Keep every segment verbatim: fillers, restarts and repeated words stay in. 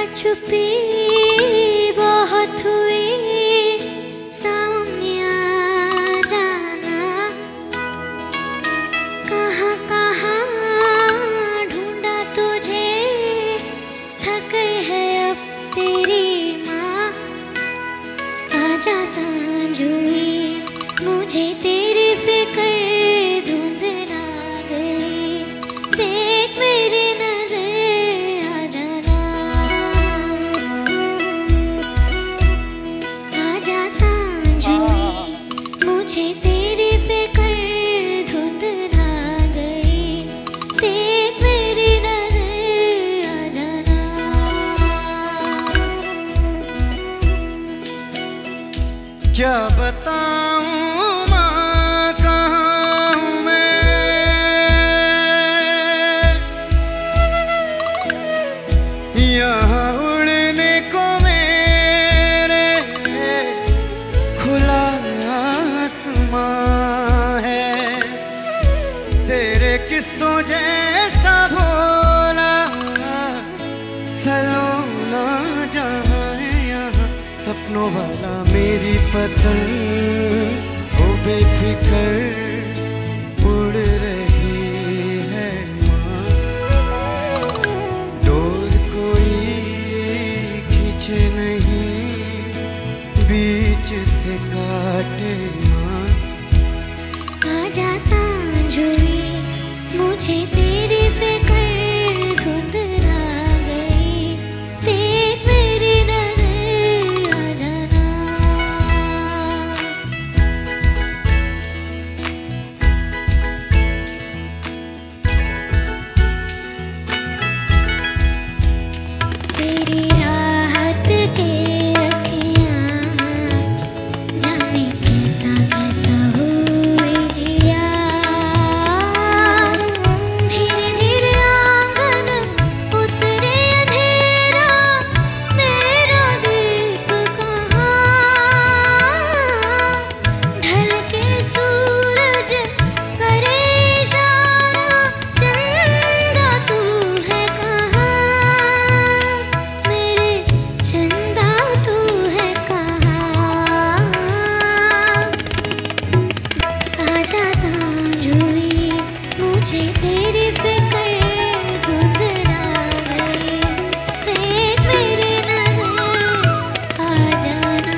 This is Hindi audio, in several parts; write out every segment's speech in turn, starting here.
छुपी बहुत हुई सामने आ जाना, कहाँ कहाँ ढूंढा तुझे, थक गई है अब तेरी माँ। आजा सांझ हुई मुझे तेरी फिक्र धुंधला गई, देख मेरी नजर आ जाना। आजा सांझ हुई मुझे तेरी फिक्र धुंधला गई, देख मेरी नजर आ जाना। क्या बताऊं यहाँ उड़ने को मेरे खुला आसमां है, तेरे किस्सों जैसा भोला सलोना जहाँ है यहाँ। सपनों वाला मेरी पतंग वो बेफिक्र उड़ रही है माँ, डोर कोई खींचे नहीं बीच से काटे माँ। आजा सांझ हुई मुझे तेरी फिक्र धुंधला गई, देख मेरी नजर आ जाना। तेरी राहत के अखियाँ जाने कैसा कैसा हुए जिया, धीरे धीरे आंगन उतरे अंधेरा, मेरा दीप कहाँ ढलके सूरज करे इशारा, चंदा तू है कहाँ, मेरे चंदा तू है कहाँ। आजा सांझ हुई मुझे तेरी फिक्र धुंधला गई, देख मेरी नजर आ जाना।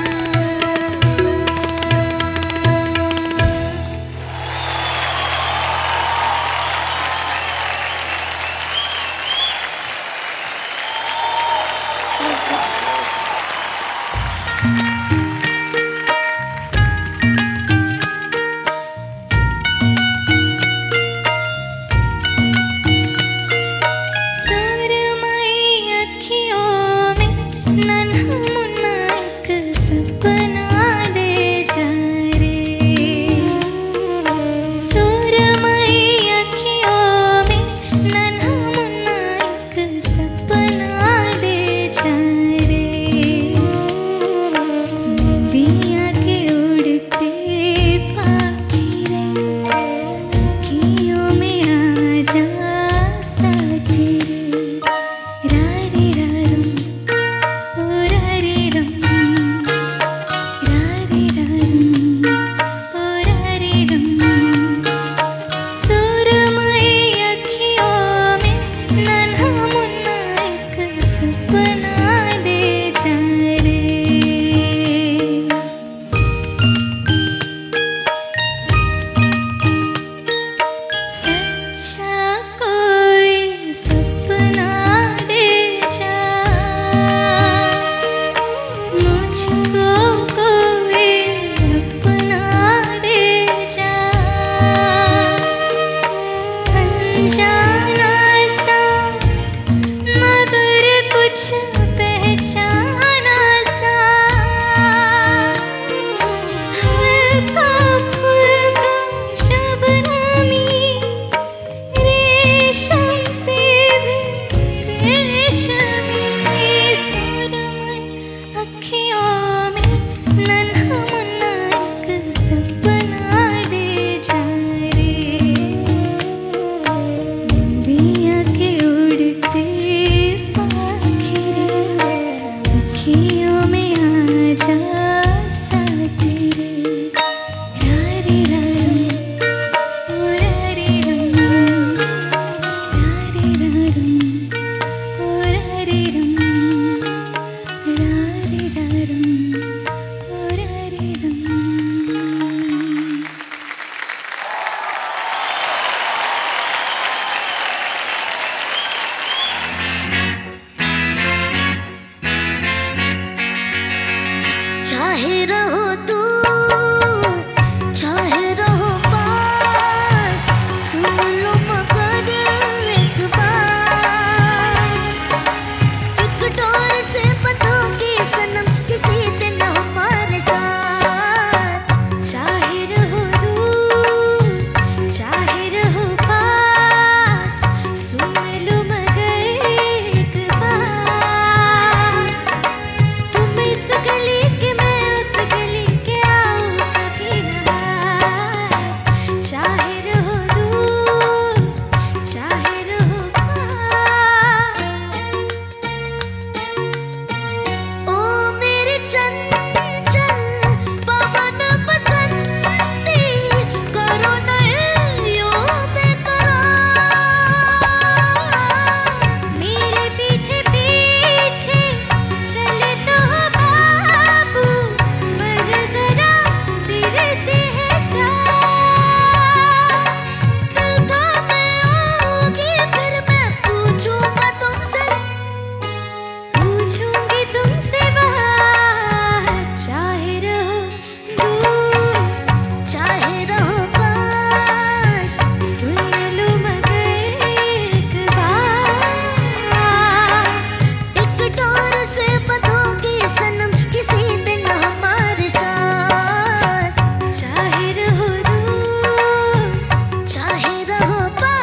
सुरमई अखियों में नन्हा मुन्ना एक सपना दे जा रे, सुरमई अखियों में नन्हा मुन्ना एक सपना दे जा रे, नदियाँ के उड़ते पाखिरे अखियों में आ जा साथ रे, रारी रारम ओ रारी रम, रारी रारम ओ रारी रम। सुरमई अखियों में नन्हा मुन्ना एक सपना दे जा रे। सच्चा कोई सपना दे जा, मुझको कोई अपना दे जा, अनजाना सा मगर कुछ पहचाना सा, हल्का फुल्का शबनमी रेशम से भी रेशमी, सुरमई अखियों चाहे रहो तू चाहे रहो पास, सुन लो मगर एक बार, एक डोर से बंधोगी सनम किसी दिन हमारे साथ। चाहे रहो दूर चाहे रहो पास, सुन लो मगर एक बार, तुम इस गली के मैं उस गली के आओ कभी ना हार। चाहे रहो दूर चाहे रहो पास। ओ मेरी चंचल पवन बसंती, करो नहीं यूं बेकरार, मेरे पीछे पीछे चले तो बाबू, पर जरा तिरछे है चाल। दिल थामे आओगी फिर मैं पूछूंगा तुमसे, पूछूंगी तुमसे बात। चाहे रहो दूर चाहे रहो पास, सुन लो मगर एक बार, एक डोर से बंधोगी सनम किसी दिन हमारे साथ। चाहे रहो दूर चाहे रहो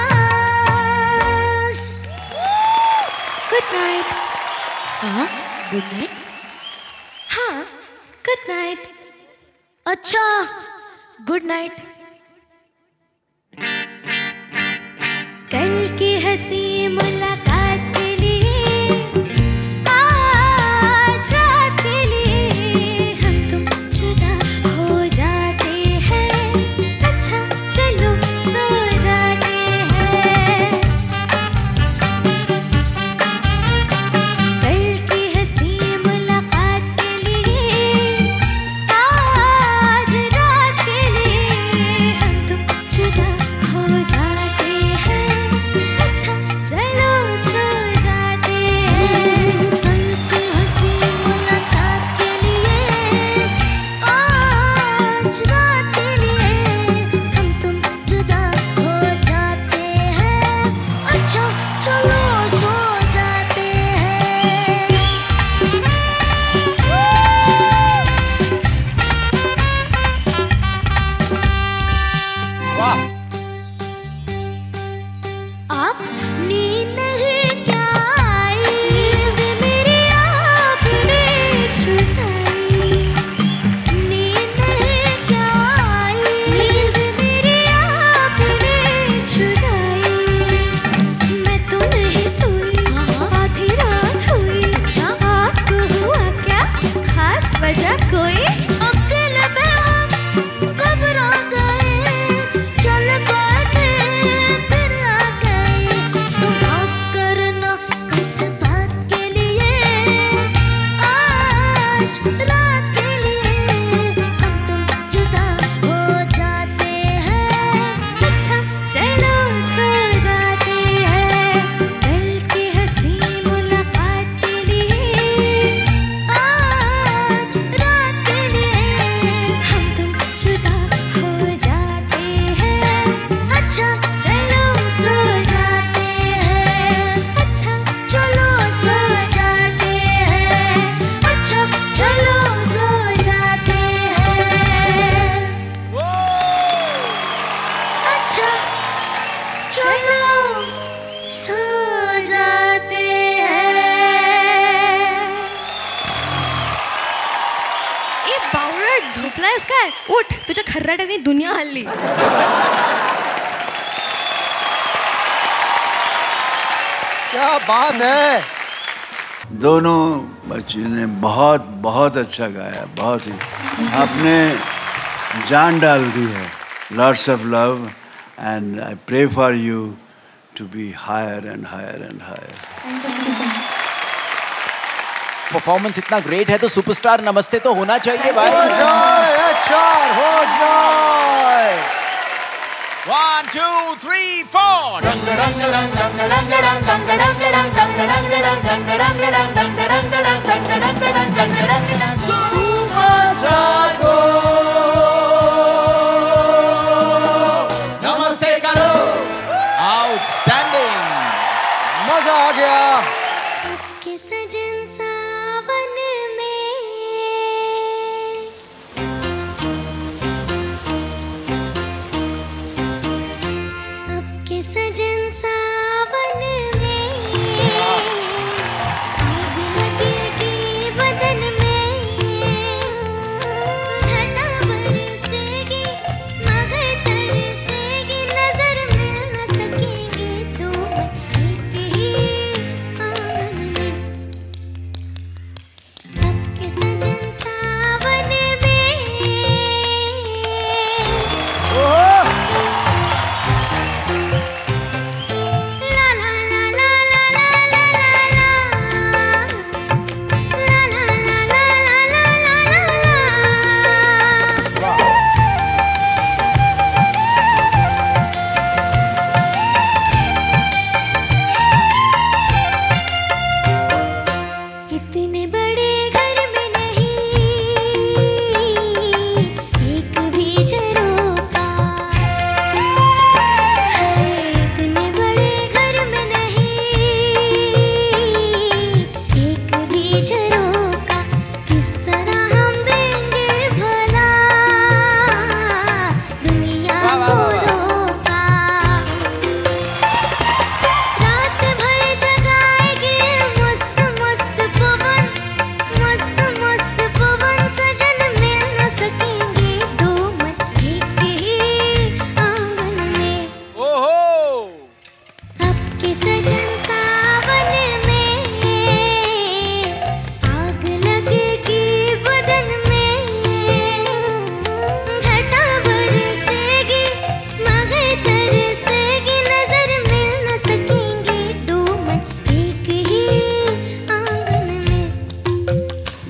पास। Good night. हाँ गुड नाइट। हाँ गुड नाइट। अच्छा गुड नाइट। कल की हंसी मुलाकात के लिए, आज रात के लिए हम तुम जुदा हो जाते हैं। अच्छा चलो सो जाते हैं। कल की हंसी मुलाकात के लिए, आज रात के लिए हम तुम जुदा हो जाते हैं। अच्छा चलो सो जाते हैं। कल की हंसी मुलाकात के लिए, आज रात के लिए हम तुम जुदा हो जाते हैं। अच्छा चलो सो जाते हैं। वाह, आप नींद नहीं क्या आई, नींद मेरी आपने चुराई। नींद नहीं क्या आई, नींद मेरी आपने चुराई। मैं तो नहीं सोई, आधी रात हुई। अच्छा आपको हुआ क्या खास वजह कोई? अकेले में हम घबरा गए, चल गए थे फिर आ गए। तो माफ करना इस बात के लिए, आज रात के लिए हम तुम जुदा हो जाते हैं। अच्छा चलो सो जाते हैं। कल की हंसी मुलाकात के लिए, आज रात के लिए हम तुम जुदा हो जाते हैं। अच्छा चलो सो जाते हैं। अच्छा चलो सो जाते हैं। अच्छा चलो सो जाते हैं। अच्छा चलो सो जाते हैं। ए बावळट झोपलायस काय? उठ, तुझ्या खर्राट्याने दुनिया हल्ली. क्या बात है. दोनों बच्चों ने बहुत बहुत अच्छा गाया. बहुत ही आपने जान डाल दी है. Lots of love and I pray for you to be higher and higher and higher. Performance इतना ग्रेट है तो सुपरस्टार नमस्ते तो होना चाहिए भाई. हो जाए. One, two, three, four. Superstar.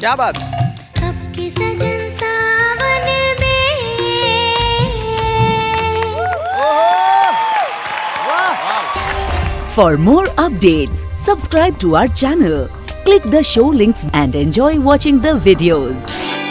क्या बात। कब के सजन सावन में। For more updates, subscribe to our channel, click the show links and enjoy watching the videos.